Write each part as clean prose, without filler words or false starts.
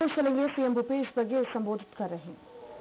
चलेंगे सीएम भूपेश बघेल संबोधित कर रहे हैं।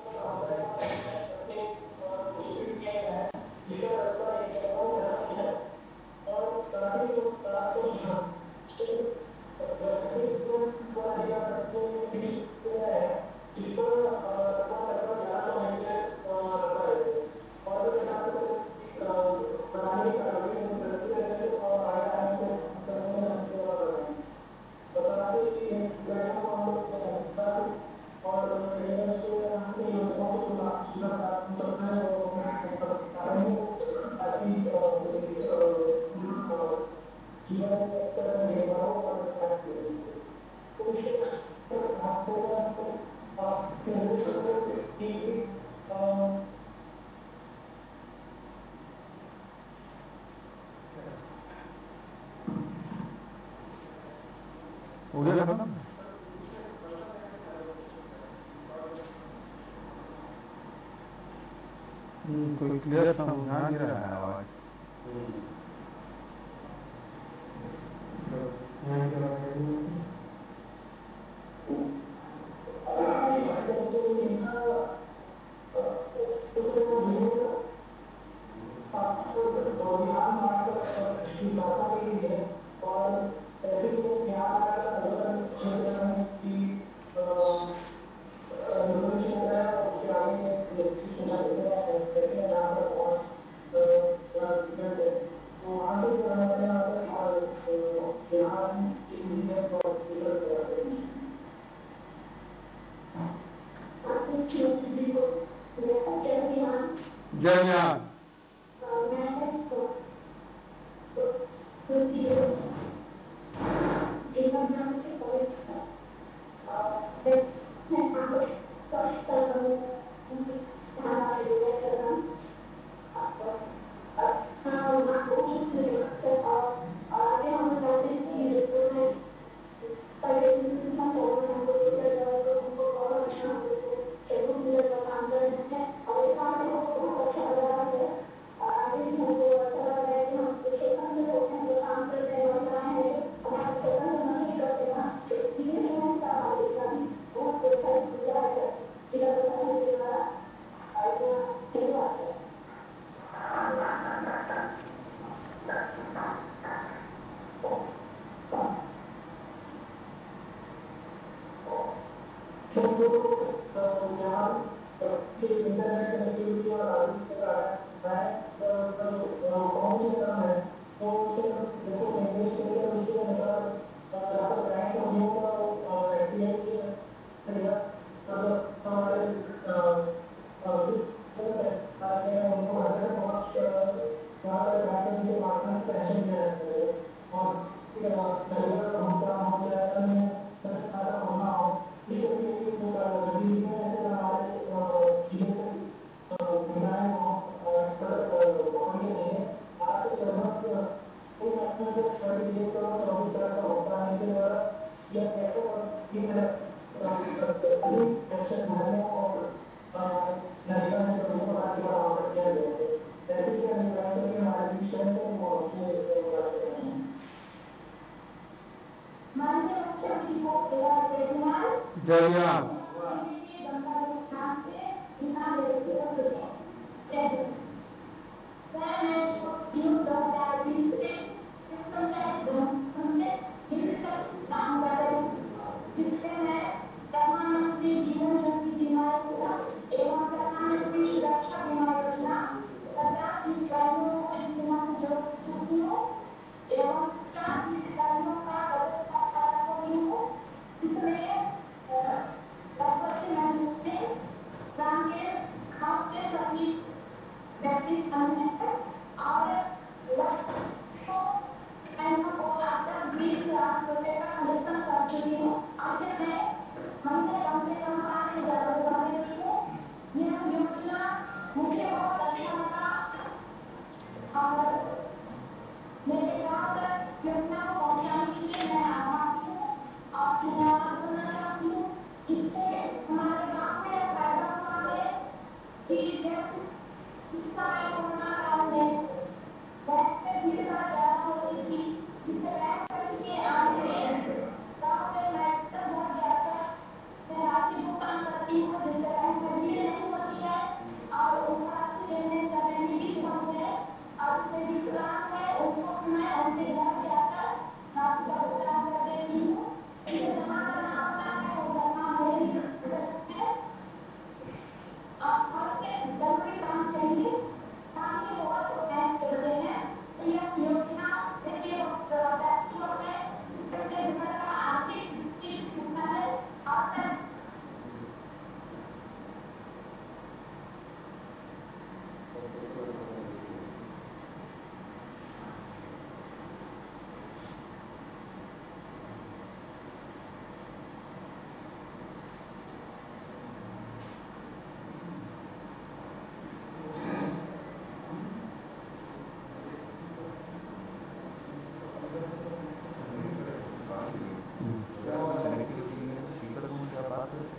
हो गया खत्म। कोई क्लियर समझा नहीं रहा है आवाज। जय जवान।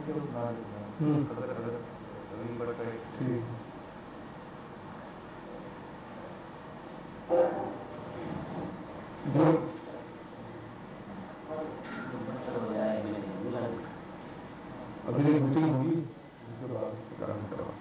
ठीक। अभी एक मीटिंग होगी उसके बाद काम करवा।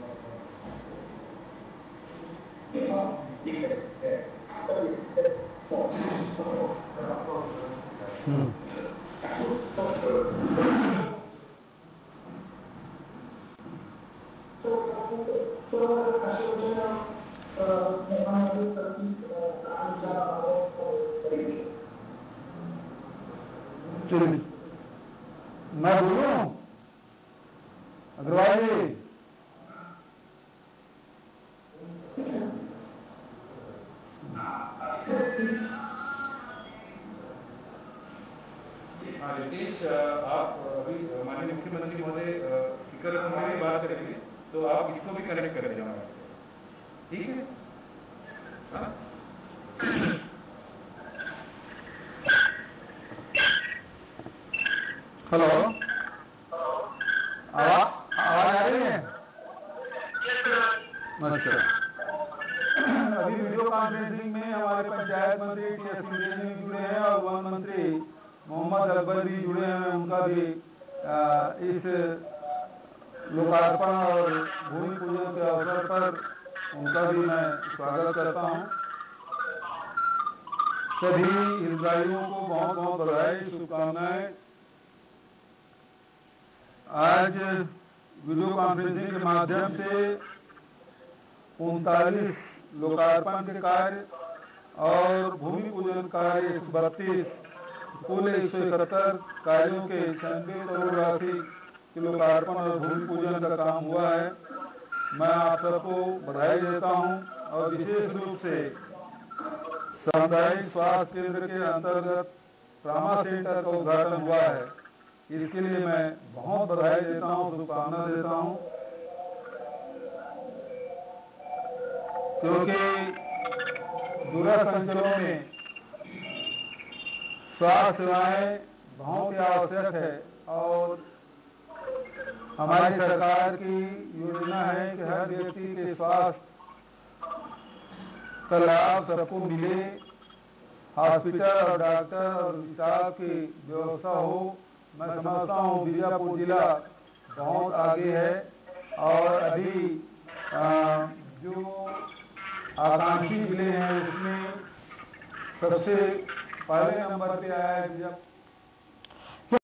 चलिए मैं बोलूं अग्रवाल जी। नीतीश, आप अभी माननीय मुख्यमंत्री महोदय स्पीकर फोन में भी बात करेंगे, तो आप इसको भी कनेक्ट कर देना, ठीक है? हाँ? हेलो, आवाज आ रही है? अच्छा, अभी वीडियो कॉन्फ्रेंसिंग में हमारे पंचायत मंत्री टी.एस. सिंह जी जुड़े हैं और वन मंत्री मोहम्मद अकबर भी जुड़े हैं। उनका भी इस लोकार्पण और भूमि पूजन के अवसर पर उनका भी मैं स्वागत करता हूं। सभी हितग्राहियों को बहुत बहुत बधाई, शुभकामनाएं। आज वीडियो कॉन्फ्रेंसिंग के माध्यम से 39 लोकार्पण के कार्य और भूमि पूजन कार्य 132, कुल 171 कार्यों के 96 करोड़ राशि के लोकार्पण और भूमि पूजन का काम हुआ है। मैं आप सबको बधाई देता हूं और विशेष रूप से सामुदायिक स्वास्थ्य केंद्र के अंतर्गत ट्रामा सेंटर का उद्घाटन हुआ है, इसके लिए मैं बहुत बधाई देता हूं, शुभकामना देता हूं, क्योंकि दूरस्थ अंचलों में स्वास्थ्य सेवाएं बहुत ही आवश्यक है और हमारी सरकार की योजना है कि हर व्यक्ति के स्वास्थ्य का लाभ सबको मिले, हॉस्पिटल और डॉक्टर और स्टाफ की व्यवस्था हो। मैं समझता हूँ बीजापुर जिला बहुत आगे है और अभी जो आकांक्षी जिले हैं उसमें सबसे पहले नंबर पे आया है